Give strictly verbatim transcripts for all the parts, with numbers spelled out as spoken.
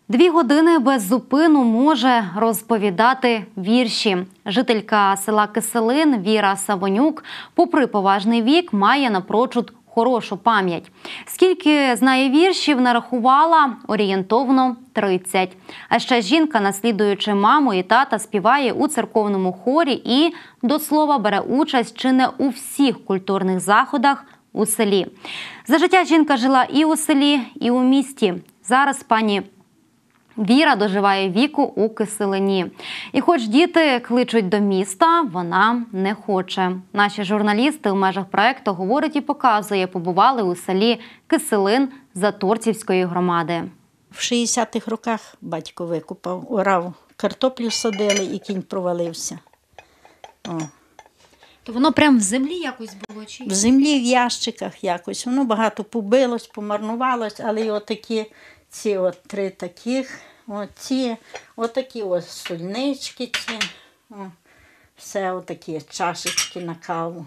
Дві години без зупину може розповідати вірші. Жителька села Киселин Віра Савонюк, попри поважний вік, має напрочуд хорошу пам'ять. Скільки знає віршів, нарахувала орієнтовно тридцять. А ще жінка, наслідуючи маму і тата, співає у церковному хорі і, до слова, бере участь чи не у всіх культурних заходах у селі. За життя жінка жила і у селі, і у місті. Зараз пані Віра доживає віку у Киселині. І хоч діти кличуть до міста, вона не хоче. Наші журналісти у межах проєкту «Говорить і показує» побували у селі Киселин Заторцівської громади. В шістдесятих роках батько викупав, орав, картоплю садили і кінь провалився. О. То воно прямо в землі якось було? Чи? В землі, в ящиках якось. Воно багато побилось, помарнувалось, але і отакі, ці от три таких, оці, отакі ось сольнички ці, о, все отакі чашечки на каву.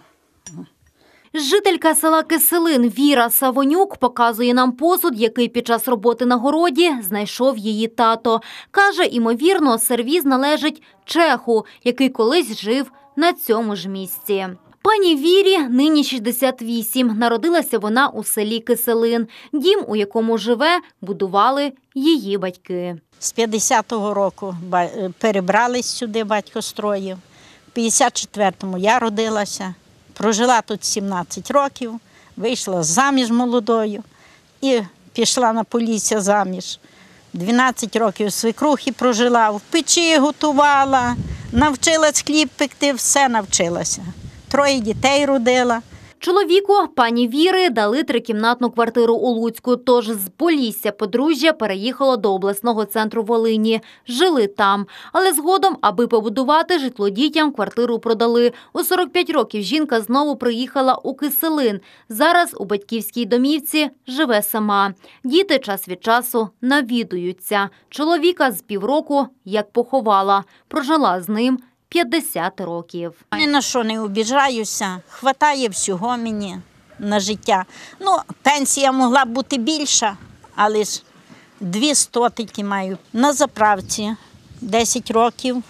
Жителька села Киселин Віра Савонюк показує нам посуд, який під час роботи на городі знайшов її тато. Каже, імовірно, сервіз належить чеху, який колись жив на цьому ж місці. Пані Вірі нині шістдесят вісім. Народилася вона у селі Киселин. Дім, у якому живе, будували її батьки. З п'ятдесятого року перебрались сюди, батько строїв. В п'ятдесят четвертому я родилася. Прожила тут сімнадцять років, вийшла заміж молодою і пішла на Полісся заміж. дванадцять років свекрухи прожила, в печі готувала, навчилась хліб пекти, все навчилася. Троє дітей родила. Чоловіку пані Віри дали трикімнатну квартиру у Луцьку, тож з Полісся подружжя переїхало до обласного центру Волині. Жили там. Але згодом, аби побудувати житло дітям, квартиру продали. У сорок п'ять років жінка знову приїхала у Киселин. Зараз у батьківській домівці живе сама. Діти час від часу навідуються. Чоловіка з півроку як поховала. Прожила з ним п'ятдесят років. Ні на що не обіжаюся, хватає всього мені на життя. Ну, пенсія могла б бути більша, але ж дві стотики маю. На заправці десять років,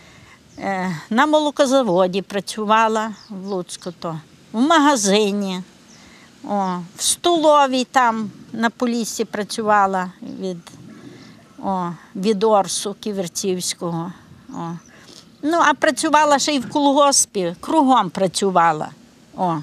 на молокозаводі працювала в Луцьку, то, в магазині, о, в столовій там на Поліссі працювала від, о, від Орсу Ківерцівського. О. Ну, а працювала ще й в колгоспі, кругом працювала. О.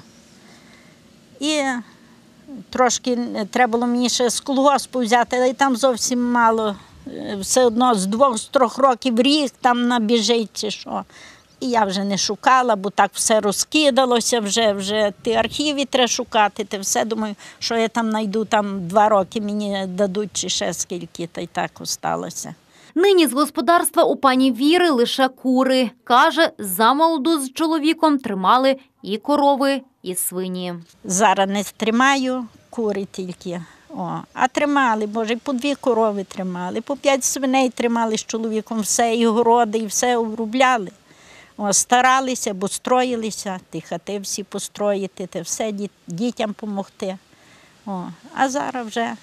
І трошки треба було мені ще з колгоспу взяти, але там зовсім мало. Все одно з двох-трьох років рік там набіжить чи що. І я вже не шукала, бо так все розкидалося вже, вже ті архіви треба шукати, те все. Думаю, що я там знайду, там два роки мені дадуть чи ще скільки, та й так осталося. Нині з господарства у пані Віри лише кури. Каже, замолоду з чоловіком тримали і корови, і свині. Зараз не тримаю, кури тільки. О, а тримали, боже, по дві корови тримали, по п'ять свиней тримали з чоловіком, все, і городи, і все обробляли. О, старалися, бо строїлися, ті хати всі построїти, те все дітям допомогти. О, а зараз вже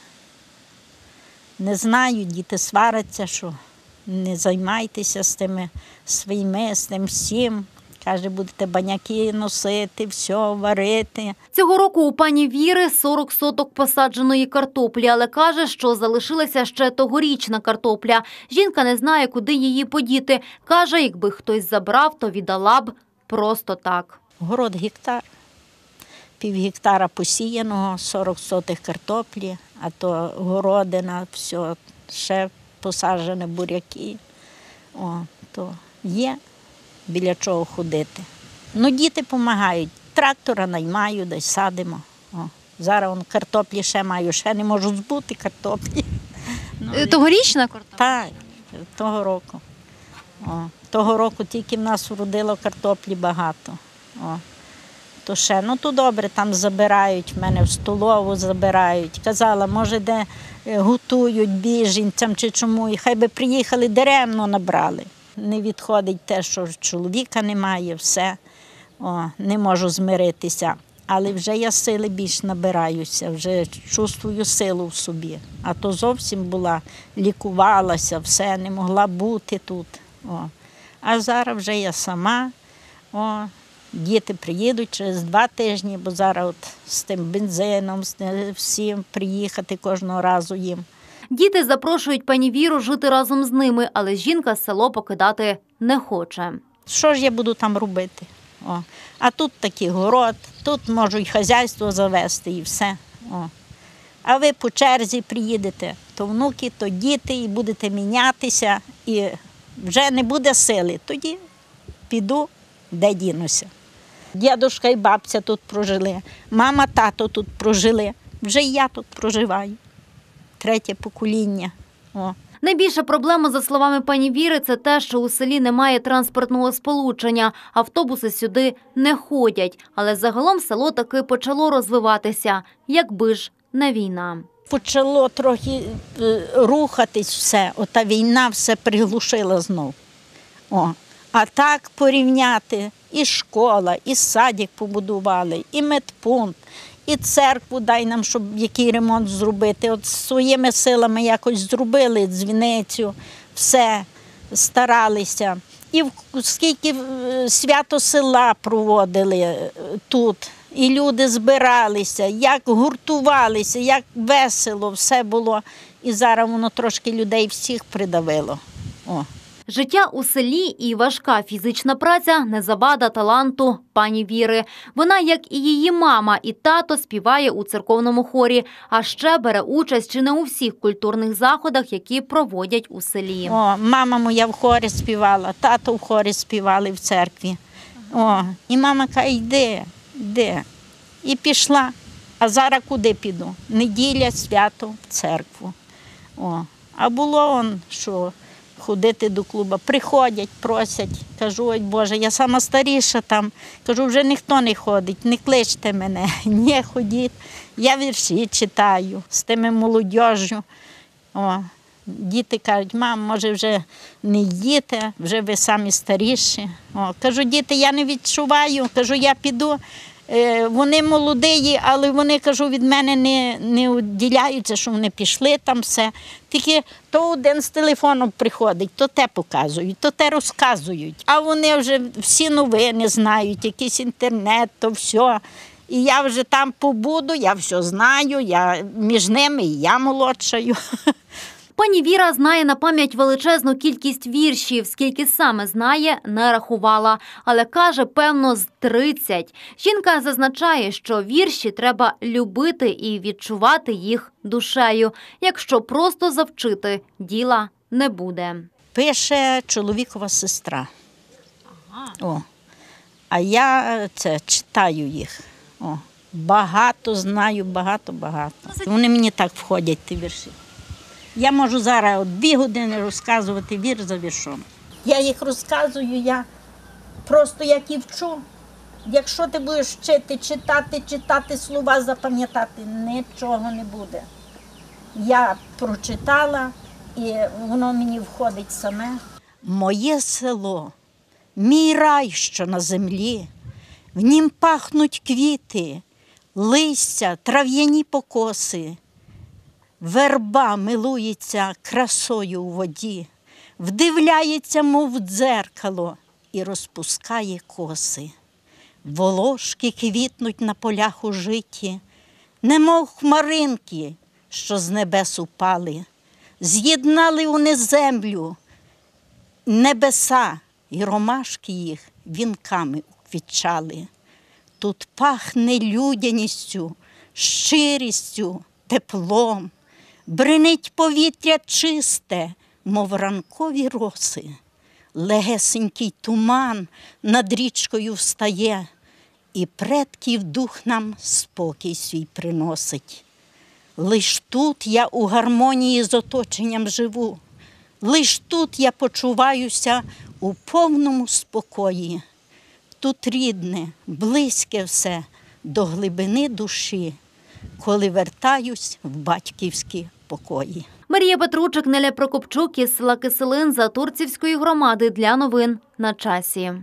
не знаю, діти сваряться, що не займайтеся з тими своїми, з тим всім. Каже, будете баняки носити, все, варити. Цього року у пані Віри сорок соток посадженої картоплі, але каже, що залишилася ще тогорічна картопля. Жінка не знає, куди її подіти. Каже, якби хтось забрав, то віддала б просто так. Город гектар, пів гектара посіяного, сорок сотих картоплі, а то городина, все, ще посаджені буряки. О, то є біля чого ходити. Ну, діти допомагають. Трактора наймаю, десь садимо. О, зараз вон, картоплі ще маю, ще не можу збути картоплі. Ну, тогорічна картопля? Так, того року. О, того року тільки в нас вродило картоплі багато. О, то ще, ну то добре, там забирають, в мене в столову забирають. Казала, може, де готують біженцям чи чому, і хай би приїхали, даремно набрали. Не відходить те, що чоловіка немає, все, о, не можу змиритися. Але вже я сили більш набираюся, вже чувствую силу в собі. А то зовсім була, лікувалася, все, не могла бути тут. О. А зараз вже я сама. О. Діти приїдуть через два тижні, бо зараз от з тим бензином, з всім приїхати кожного разу їм. Діти запрошують пані Віру жити разом з ними, але жінка село покидати не хоче. Що ж я буду там робити? О. А тут такий город, тут можу й хазяйство завести і все. О. А ви по черзі приїдете, то внуки, то діти, і будете мінятися, і вже не буде сили. Тоді піду, де дінуся. Дідушка і бабця тут прожили, мама, тато тут прожили, вже і я тут проживаю. Третє покоління. О. Найбільша проблема, за словами пані Віри, це те, що у селі немає транспортного сполучення, автобуси сюди не ходять. Але загалом село таки почало розвиватися, якби ж не війна. Почало трохи е, рухатись все, ота війна все приглушила знов. О. А так порівняти, і школа, і садик побудували, і медпункт, і церкву дай нам, щоб який ремонт зробити. От своїми силами якось зробили дзвіницю, все, старалися. І скільки свято села проводили тут, і люди збиралися, як гуртувалися, як весело все було. І зараз воно трошки людей всіх придавило. О. Життя у селі і важка фізична праця – не завада таланту пані Віри. Вона, як і її мама і тато, співає у церковному хорі, а ще бере участь чи не у всіх культурних заходах, які проводять у селі. О, мама моя в хорі співала, тато в хорі співали в церкві. О, і мама каже, йди, йди. І пішла. А зараз куди піду? Неділя, свято, в церкву. О, а було он, що... ходити до клубу. Приходять, просять. Кажу, ой, Боже, я сама старіша там. Кажу, вже ніхто не ходить, не кличте мене. Ні, ходіть. Я вірші читаю з тими молодіжю. О, діти кажуть, мам, може вже не їдете, вже ви самі старіші. О, кажу, діти, я не відчуваю. Кажу, я піду. Вони молоді, але вони, кажу, від мене не, не відділяються, що вони пішли там все. Тільки то один з телефоном приходить, то те показують, то те розказують. А вони вже всі новини знають, якийсь інтернет, то все. І я вже там побуду, я все знаю, я між ними і я молодшаю. Пані Віра знає на пам'ять величезну кількість віршів, скільки саме знає, не рахувала. Але каже, певно, з тридцять. Жінка зазначає, що вірші треба любити і відчувати їх душею. Якщо просто завчити, діла не буде. Пише чоловікова сестра. Ага. О. А я це читаю їх. О. Багато знаю, багато-багато. Вони мені так входять, ті вірші. Я можу зараз дві години розказувати вір за віршом. Я їх розказую, я просто як і вчу. Якщо ти будеш вчити, читати, читати слова, запам'ятати, нічого не буде. Я прочитала, і воно мені входить саме. Моє село, мій рай, що на землі, в нім пахнуть квіти, листя, трав'яні покоси. Верба милується красою у воді, вдивляється, мов в дзеркало, і розпускає коси. Волошки квітнуть на полях у житі, немов хмаринки, що з небес упали. З'єднали вони землю, небеса, і ромашки їх вінками уквітчали. Тут пахне людяністю, щирістю, теплом. Бринить повітря чисте, мов ранкові роси. Легесенький туман над річкою встає, і предків дух нам спокій свій приносить. Лиш тут я у гармонії з оточенням живу, лиш тут я почуваюся у повному спокої. Тут рідне, близьке все до глибини душі, коли вертаюсь в батьківські покої. Марія Петручик, Неля Прокопчук із села Киселин Затурцівської громади для новин на часі.